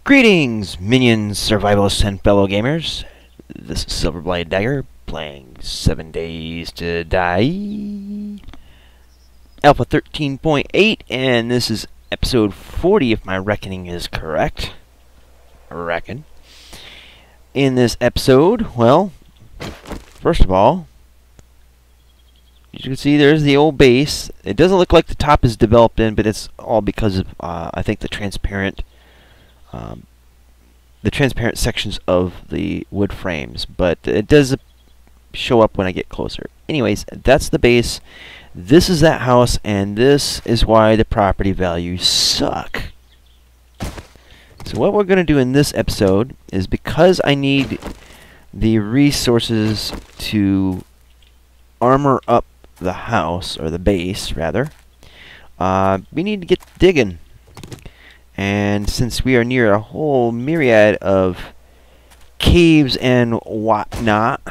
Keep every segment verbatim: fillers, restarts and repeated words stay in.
Greetings, minions, survivalists, and fellow gamers. This is Silverblade Dagger, playing Seven Days to Die, Alpha thirteen point eight, and this is episode forty, if my reckoning is correct. I reckon. In this episode, well, first of all, as you can see, there's the old base. It doesn't look like the top is developed in, but it's all because of, uh, I think, the transparent Um, the transparent sections of the wood frames, but it does show up when I get closer. Anyways, that's the base. This is that house, and this is why the property values suck. So what we're going to do in this episode is, because I need the resources to armor up the house, or the base rather, uh, we need to get digging. And since we are near a whole myriad of caves and whatnot,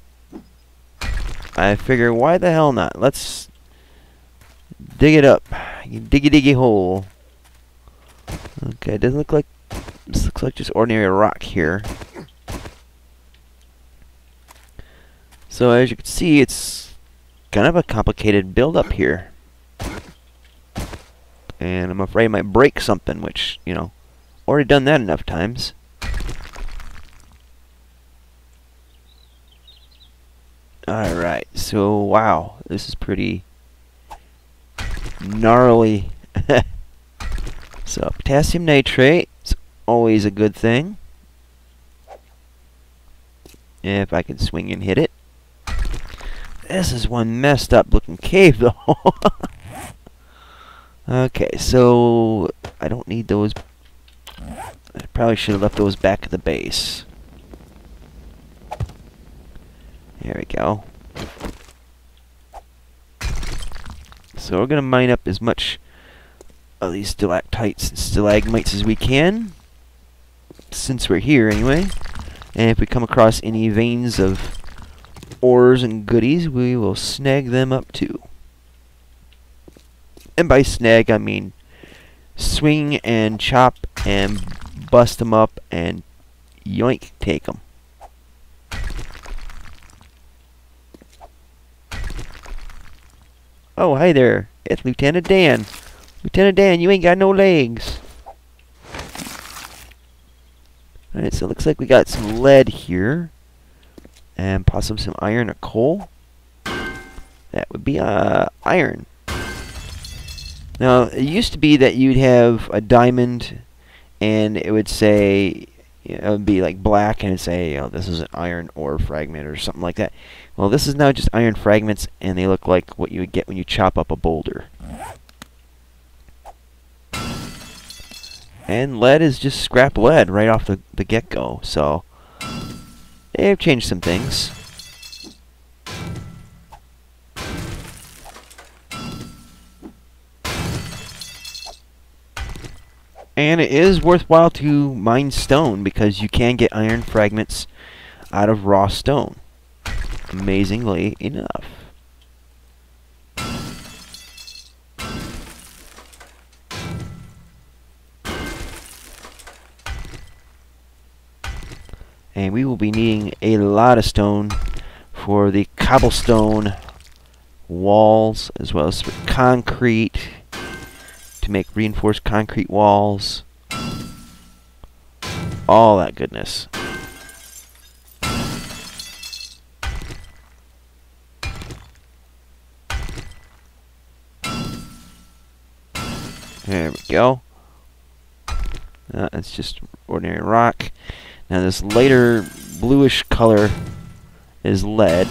I figure, why the hell not? Let's dig it up. Diggy diggy hole. Okay, it doesn't look like, this looks like just ordinary rock here. So as you can see, it's kind of a complicated build up here. And I'm afraid I might break something, which, you know, already done that enough times. Alright, so wow, this is pretty gnarly. So, potassium nitrate is always a good thing. If I can swing and hit it. This is one messed up looking cave though. Okay, so I don't need those. I probably should have left those back at the base. There we go. So we're going to mine up as much of these stalactites and stalagmites as we can, since we're here anyway. And if we come across any veins of ores and goodies, we will snag them up too. And by snag, I mean swing and chop and bust them up and yoink, take them. Oh, hi there. It's Lieutenant Dan. Lieutenant Dan, you ain't got no legs. Alright, so it looks like we got some lead here. And possibly some iron or coal. That would be uh, iron. Now, it used to be that you'd have a diamond, and it would say, you know, it would be like black, and it'd say, you know, this is an iron ore fragment or something like that. Well, this is now just iron fragments, and they look like what you would get when you chop up a boulder. And lead is just scrap lead right off the, the get-go, so they've changed some things. And it is worthwhile to mine stone, because you can get iron fragments out of raw stone. Amazingly enough. And we will be needing a lot of stone for the cobblestone walls, as well as for concrete, to make reinforced concrete walls. All that goodness. There we go. Uh, it's just ordinary rock. Now this lighter bluish color is lead.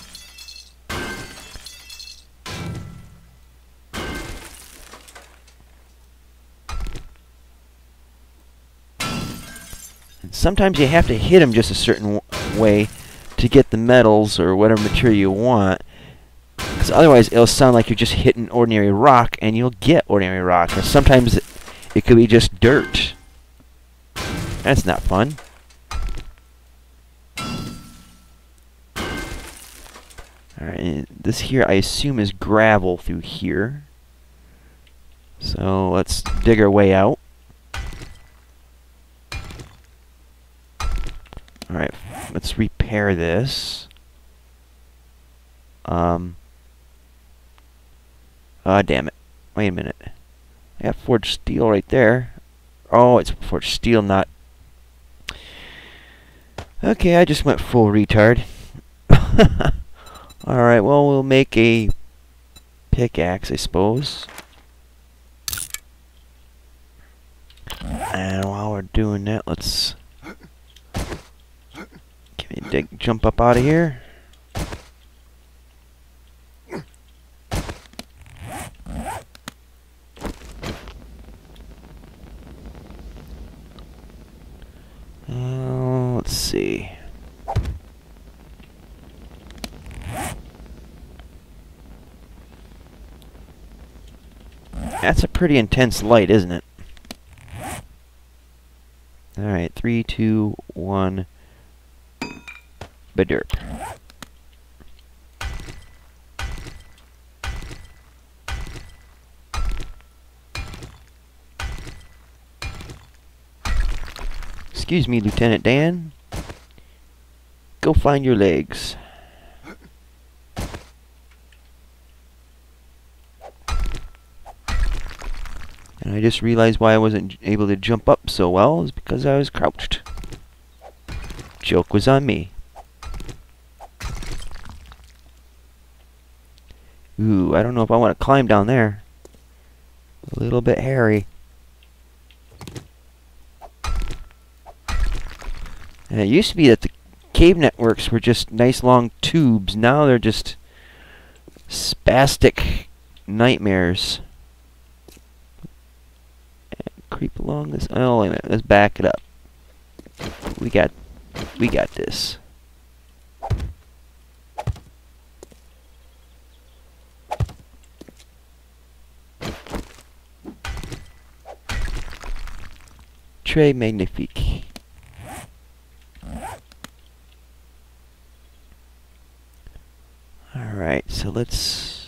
Sometimes you have to hit them just a certain w way to get the metals or whatever material you want, because otherwise it'll sound like you're just hitting ordinary rock, and you'll get ordinary rock. Or sometimes it, it could be just dirt. That's not fun. Alright, this here I assume is gravel through here. So let's dig our way out. let's repair this. Um. Ah, damn it. Wait a minute. I got forged steel right there. Oh, it's forged steel, not... Okay, I just went full retard. Alright, well, we'll make a pickaxe, I suppose. And while we're doing that, let's... Give me a dig, jump up out of here. Uh, let's see. That's a pretty intense light, isn't it? Alright, three, two, one. Baderp. Excuse me, Lieutenant Dan. Go find your legs. And I just realized why I wasn't able to jump up so well is because I was crouched. Joke was on me. Ooh, I don't know if I want to climb down there. A little bit hairy. And it used to be that the cave networks were just nice long tubes. Now they're just spastic nightmares. And creep along this. Oh, wait a minute. Let's back it up. We got, we got this. Très magnifique. Alright, so let's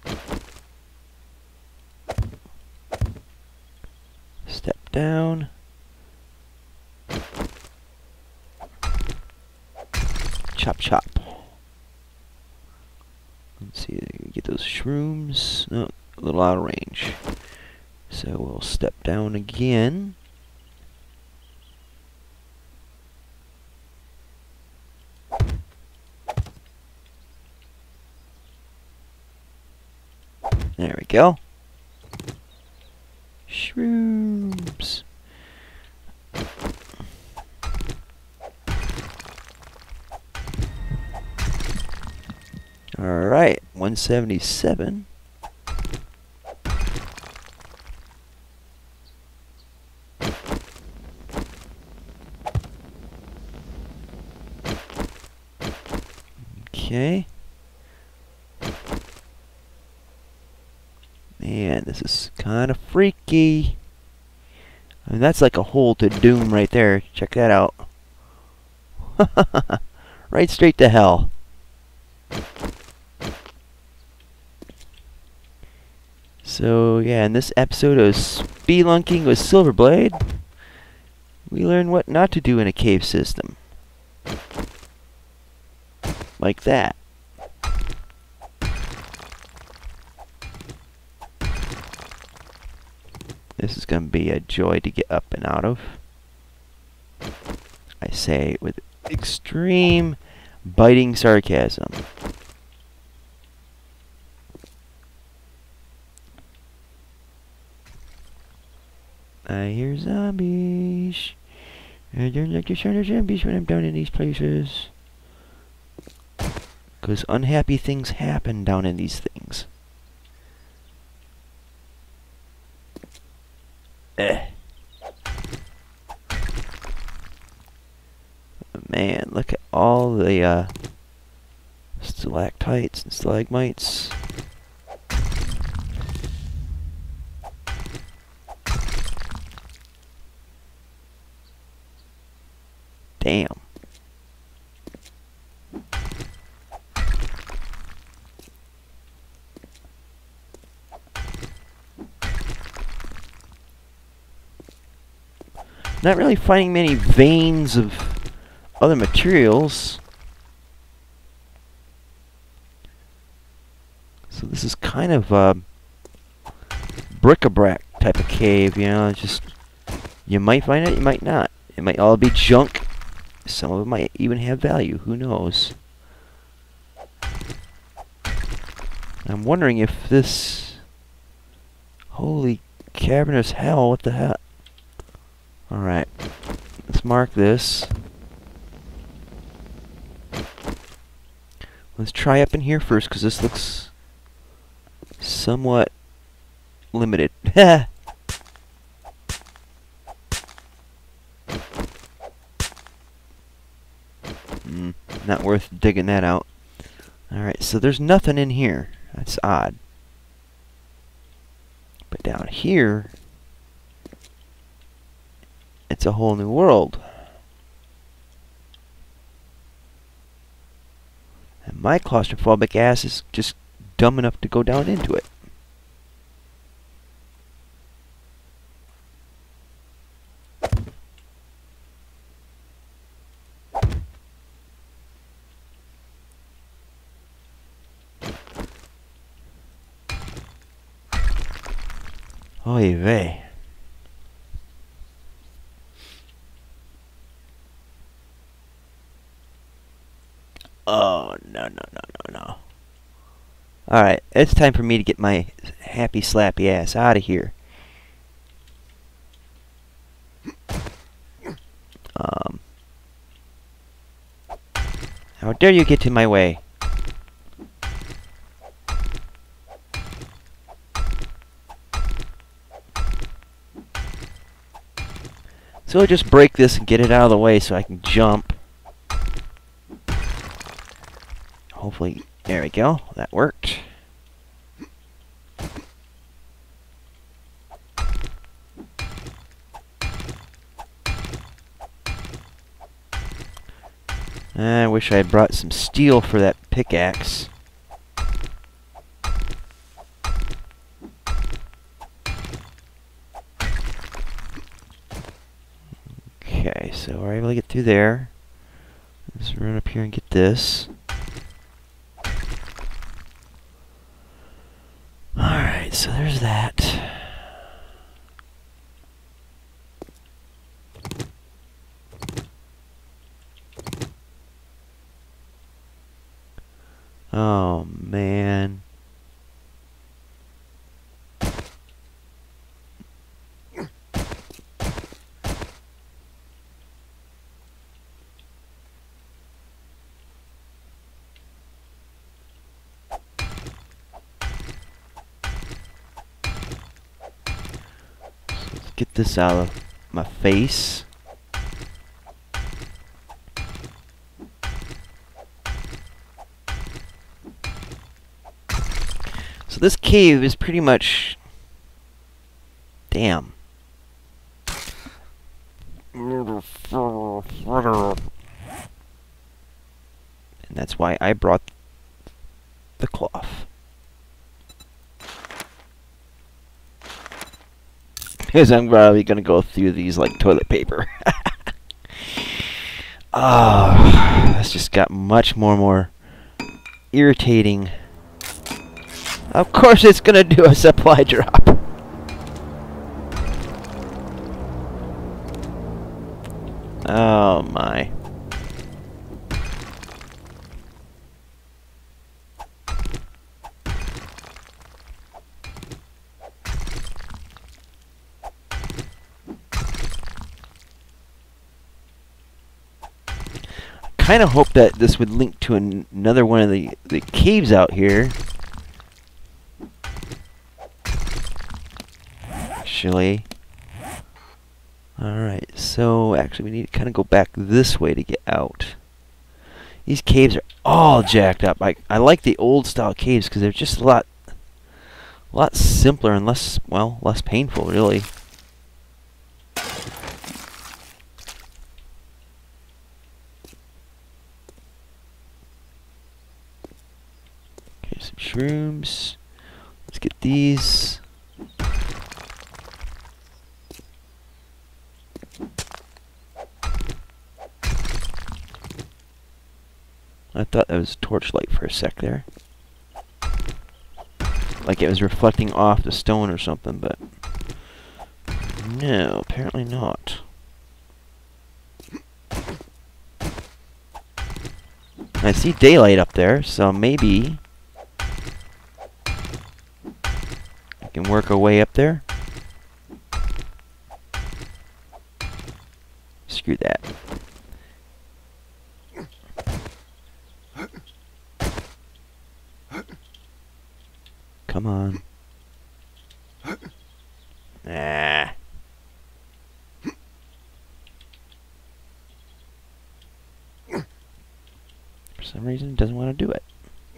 step down. Chop chop. Let's see, get those shrooms. No, a little out of range. So we'll step down again. There we go. Shrooms. Alright, one seventy-seven. Okay. Man, this is kind of freaky. I mean, that's like a hole to doom right there. Check that out. Right straight to hell. So, yeah, in this episode of Spelunking with Silverblade, we learn what not to do in a cave system. Like that. This is going to be a joy to get up and out of. I say with extreme biting sarcasm. I hear zombies. I don't like to sound of zombies when I'm down in these places. Because unhappy things happen down in these things. Eh. Man, look at all the uh, stalactites and stalagmites. Damn. Not really finding many veins of other materials. So this is kind of a bric-a-brac type of cave, you know, just you might find it, you might not. It might all be junk. Some of it might even have value, who knows. I'm wondering if this... Holy cavernous hell, what the hell? Alright, let's mark this. Let's try up in here first, because this looks somewhat limited. mm, not worth digging that out. Alright, so there's nothing in here. That's odd. But down here, it's a whole new world. And my claustrophobic ass is just dumb enough to go down into it. Oy vey. Oh, no, no, no, no, no. Alright, it's time for me to get my happy slappy ass out of here. Um. How dare you get in my way? So I'll just break this and get it out of the way so I can jump. Hopefully, there we go. That worked. I wish I had brought some steel for that pickaxe. Okay, so we're able to get through there. Let's run up here and get this. Alright, so there's that. Oh, man. Let's get this out of my face. So this cave is pretty much... Damn. And that's why I brought the cloth. Because I'm probably going to go through these like toilet paper. Ah, oh, this just got much more and more irritating. Of course it's gonna do a supply drop. Oh my. I kind of hope that this would link to an another one of the, the caves out here. Actually. Alright, so actually we need to kind of go back this way to get out. These caves are all jacked up. I, I like the old style caves because they're just a lot, a lot simpler and less, well, less painful really. Okay, some shrooms. Let's get these. I thought that was torchlight for a sec there. Like it was reflecting off the stone or something, but no, apparently not. I see daylight up there, so maybe I can work our way up there. Screw that. Come on. Ah. For some reason, it doesn't want to do it.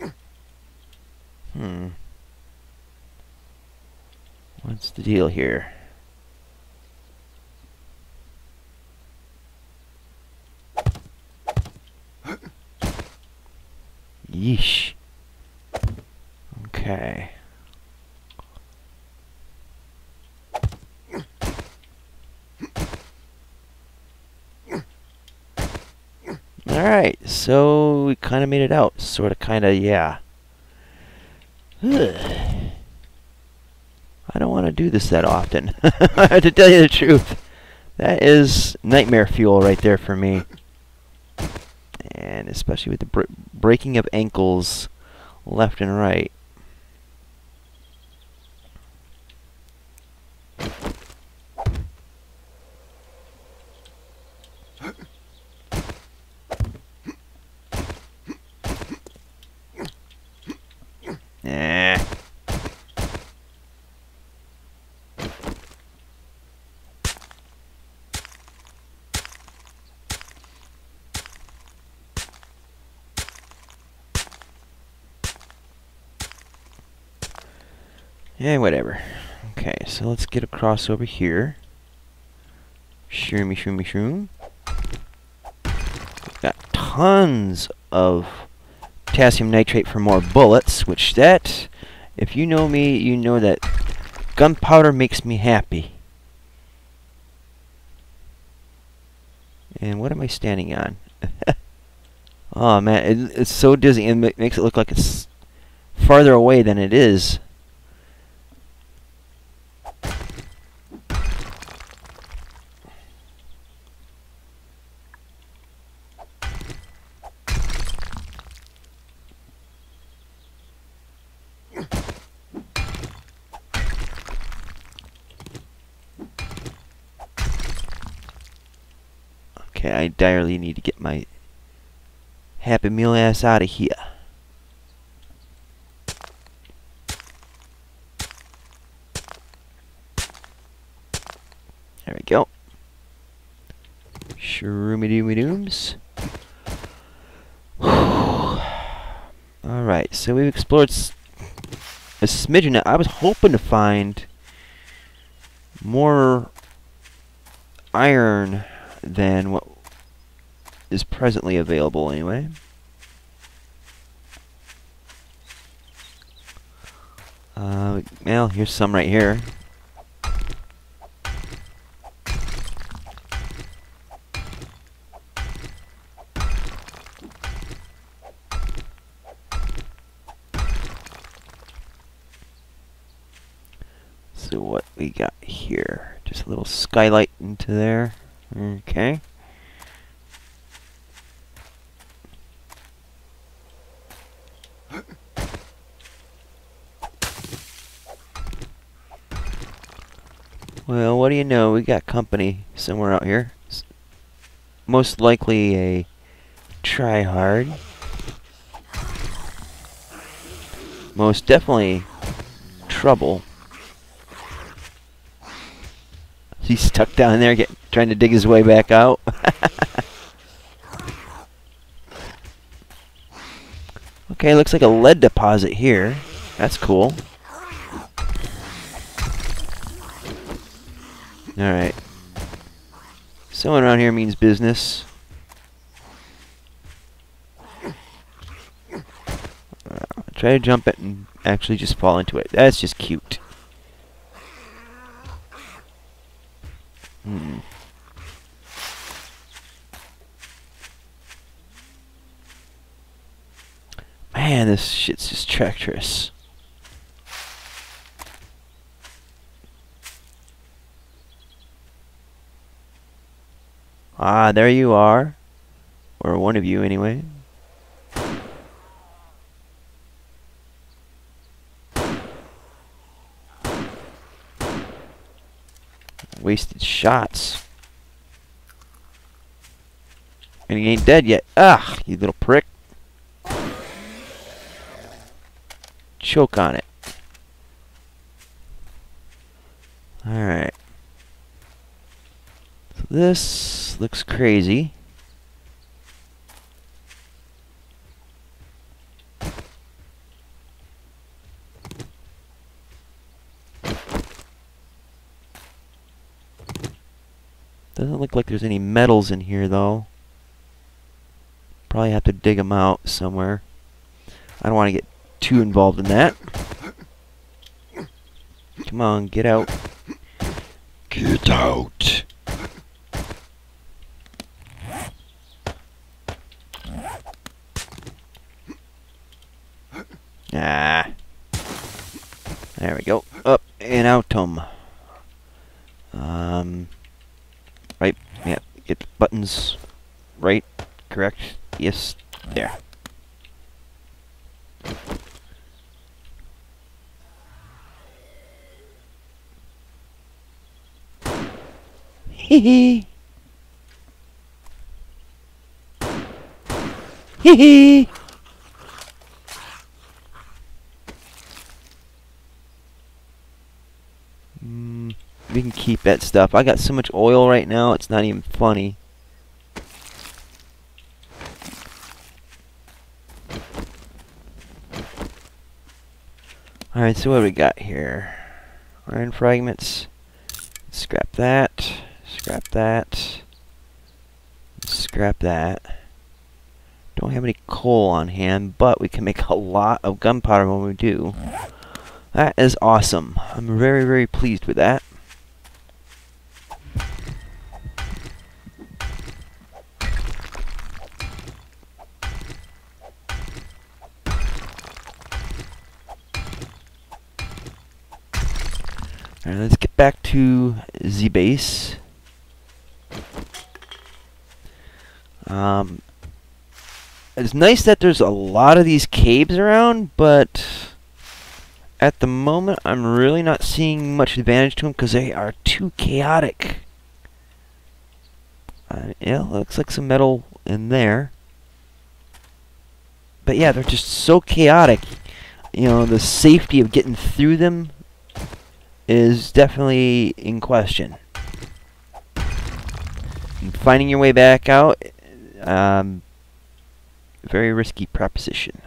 Hmm. What's the deal here? Yeesh. Okay. Alright, so we kind of made it out. Sort of, kind of, yeah. I don't want to do this that often. To tell you the truth. That is nightmare fuel right there for me. And especially with the br breaking of ankles left and right. Eh. Yeah, whatever. Okay, so let's get across over here. Shroomy, shroomy, shroom. Got tons of potassium nitrate for more bullets, which that, if you know me, you know that gunpowder makes me happy. And what am I standing on? Oh man, it, it's so dizzy and it makes it look like it's farther away than it is. Okay, I direly need to get my Happy Meal ass out of here. There we go. Shroomy doomy dooms. Alright, so we've explored s a smidgen. I was hoping to find more iron than what is presently available anyway. Uh, well, here's some right here. So what we got here? Just a little skylight into there. Okay. Well, what do you know? We got company somewhere out here. S most likely a tryhard. Most definitely trouble. He's stuck down there, get, trying to dig his way back out. Okay, looks like a lead deposit here. That's cool. Alright. Someone around here means business. Uh, try to jump it and actually just fall into it. That's just cute. Hmm. Man, this shit's just treacherous. Ah, there you are. Or one of you, anyway. Wasted shots. And he ain't dead yet. Ah, you little prick. Choke on it. Alright. So this looks crazy. Doesn't look like there's any metals in here, though. Probably have to dig them out somewhere. I don't want to get too involved in that. Come on, get out. Get out. Ah. There we go. Up and out 'em. Um... Right, yeah, get the buttons right, correct, yes, there. Hee hee. Hee hee. Mm. We can keep that stuff. I got so much oil right now, it's not even funny. Alright, so what do we got here? Iron fragments. Scrap that. Scrap that. Scrap that. Don't have any coal on hand, but we can make a lot of gunpowder when we do. That is awesome. I'm very, very pleased with that. Alright, let's get back to the base. Um, it's nice that there's a lot of these caves around, but at the moment I'm really not seeing much advantage to them because they are too chaotic. Uh, yeah, looks like some metal in there. But yeah, they're just so chaotic. You know, the safety of getting through them is definitely in question. And finding your way back out, um, very risky proposition.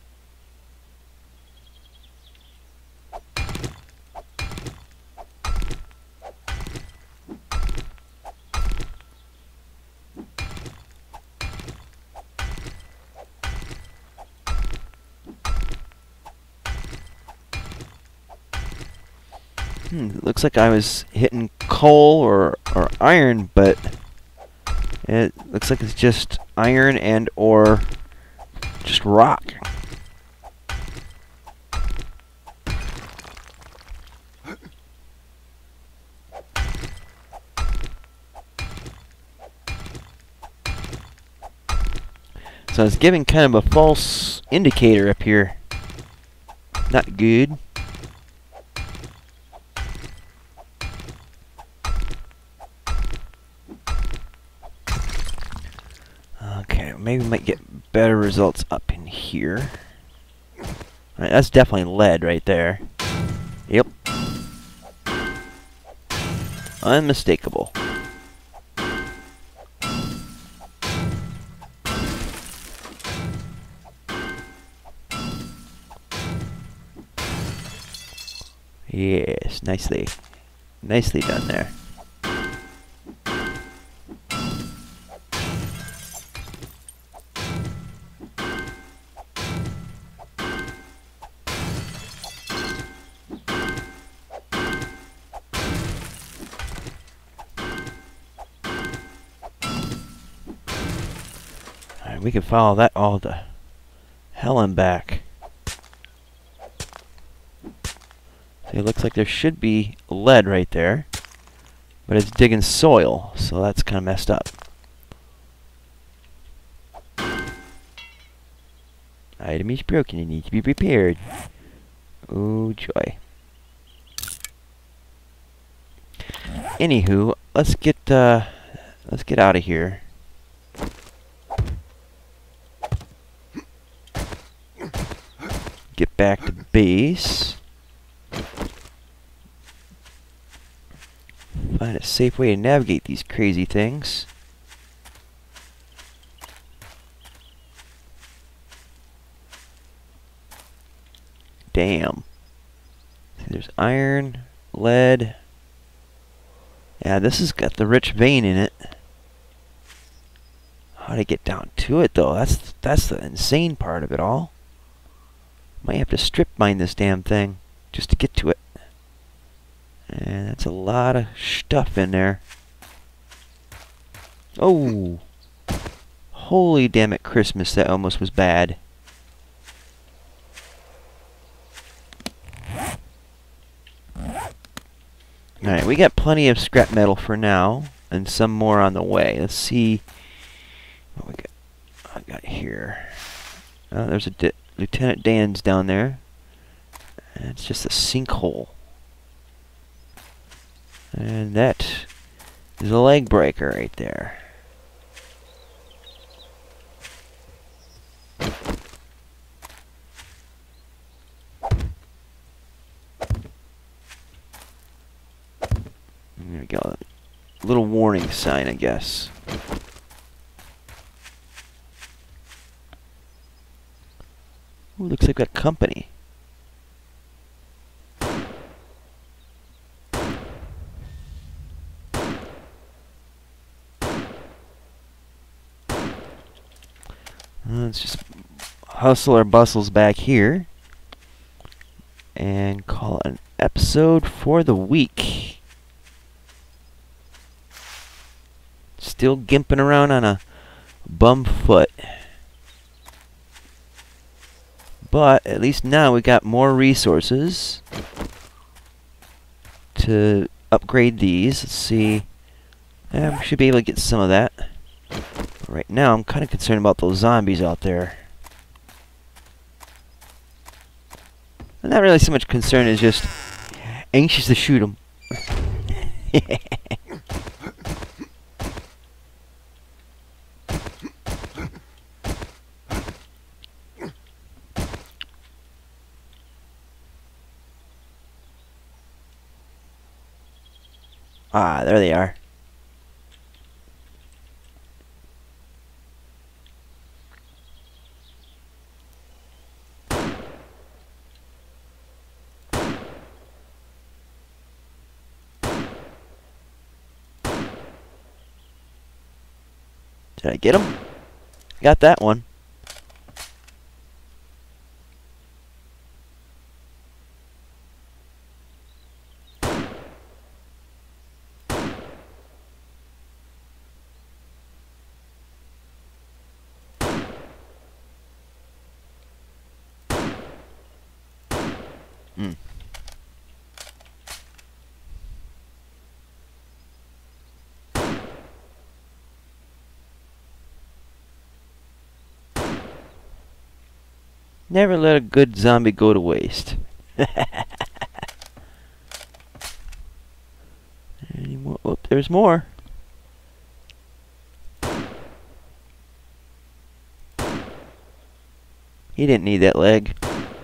Hmm, looks like I was hitting coal or, or iron, but it looks like it's just iron and or just rock. So it's giving kind of a false indicator up here. Not good. Okay, maybe we might get better results up in here. Alright, that's definitely lead right there. Yep. Unmistakable. Yes, nicely. Nicely done there. Alright, we can follow that all to hell and back. So it looks like there should be lead right there, but it's digging soil, so that's kind of messed up. Item is broken and needs to be repaired. Oh joy. Anywho, let's get uh, let's get out of here. Get back to base. Find a safe way to navigate these crazy things. Damn. See, there's iron, lead. Yeah, this has got the rich vein in it. How to get down to it though? That's that's the insane part of it all. Might have to strip mine this damn thing just to get to it. And that's a lot of stuff in there. Oh! Holy damn it, Christmas, that almost was bad. Alright, we got plenty of scrap metal for now, and some more on the way. Let's see what we got, I got here. Uh, there's a di Lieutenant Dan's down there. And it's just a sinkhole. And that is a leg breaker right there. There we go. A little warning sign, I guess. Ooh, looks like we've got company. Let's just hustle our bustles back here and call it an episode for the week. Still gimping around on a bum foot. But at least now we got more resources to upgrade these. Let's see. Yeah, we should be able to get some of that. Right now, I'm kind of concerned about those zombies out there. I'm not really so much concerned as just anxious to shoot them. Ah, there they are. Did I get him? Got that one. Hmm. Never let a good zombie go to waste. Any more? Oh, there's more. He didn't need that leg.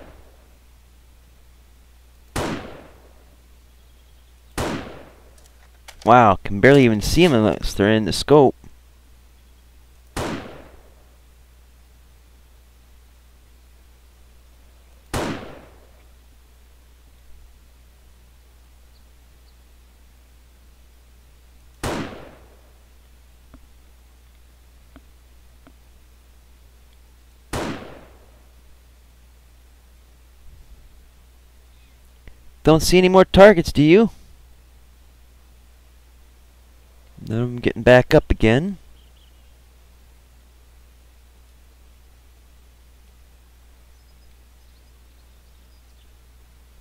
Wow, can barely even see them unless they're in the scope. Don't see any more targets, do you? Then I'm getting back up again.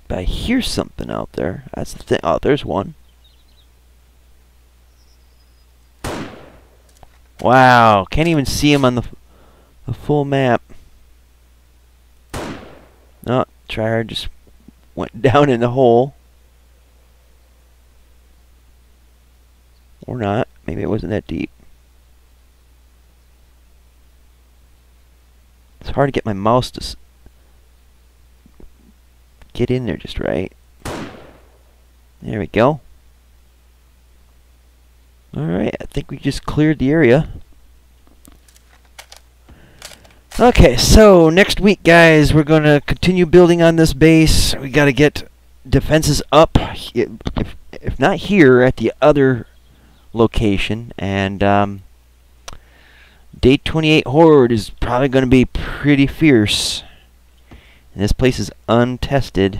But I hear something out there. That's the thing. Oh, there's one. Wow, can't even see him on the, the full map. No, tryhard just went down in the hole. Or not. Maybe it wasn't that deep. It's hard to get my mouse to s get in there just right. There we go. Alright, I think we just cleared the area. Okay, so next week, guys, we're going to continue building on this base. We got to get defenses up, if, if not here, at the other location. And um, Day twenty-eight Horde is probably going to be pretty fierce. And this place is untested.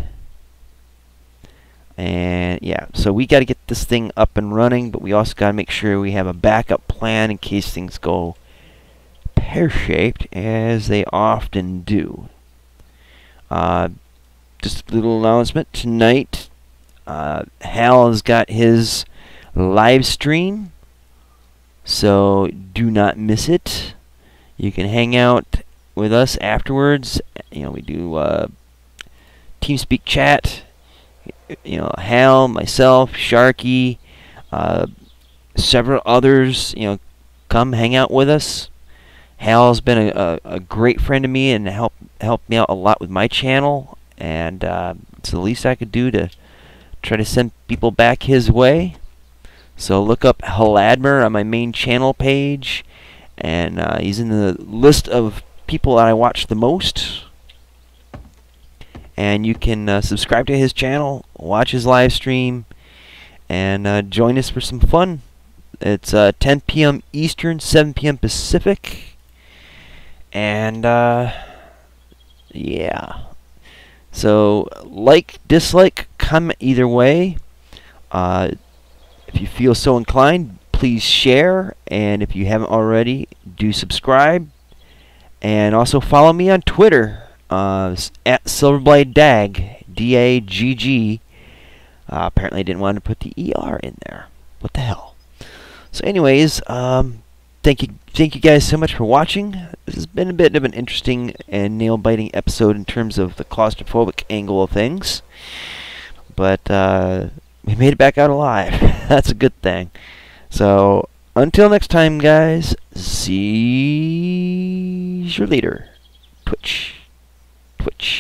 And yeah, so we got to get this thing up and running, but we also got to make sure we have a backup plan in case things go pear-shaped, as they often do. Uh, just a little announcement tonight. Uh, Hal has got his live stream, so do not miss it. You can hang out with us afterwards. You know, we do uh, TeamSpeak chat. You know, Hal, myself, Sharky, uh, several others. You know, come hang out with us. Hal's been a, a, a great friend to me and helped helped me out a lot with my channel, and uh, it's the least I could do to try to send people back his way. So look up Haladmer on my main channel page, and uh, he's in the list of people that I watch the most. And you can uh, subscribe to his channel, watch his live stream, and uh, join us for some fun. It's uh, ten P M Eastern, seven P M Pacific. And, uh, yeah. So, like, dislike, comment either way. Uh, if you feel so inclined, please share. And if you haven't already, do subscribe. And also follow me on Twitter. Uh, at Silverblade Dag, D A G G. Uh, apparently I didn't want to put the E R in there. What the hell? So anyways, um, thank you thank you guys so much for watching. This has been a bit of an interesting and nail-biting episode in terms of the claustrophobic angle of things. But uh, we made it back out alive. That's a good thing. So, until next time, guys, see you later. Twitch. Twitch.